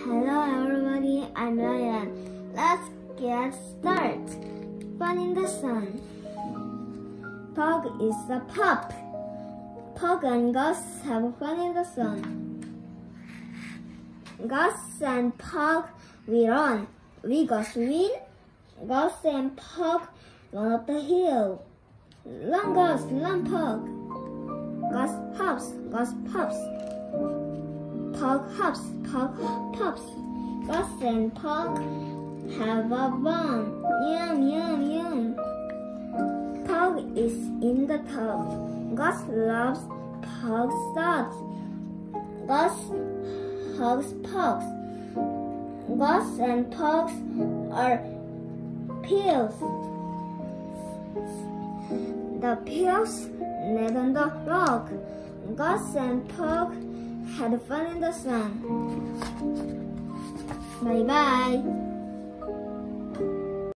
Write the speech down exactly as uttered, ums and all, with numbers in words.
Hello everybody, I'm Ryan. Let's get started. Fun in the sun. Pug is a pup. Pug and Gus have fun in the sun. Gus and Pug we run. We Gus win. Gus and Pug run up the hill. Run Gus, run Pug. Gus hops, Gus pops. Pug hops, Pug pops. Gus and Pug have a bun. Yum, yum, yum. Pug is in the tub. Gus loves Pug's socks. Gus hugs Pug. Gus and Pug are pills. The pills lay on the rock. Gus and Pug had fun in the sun. Bye bye.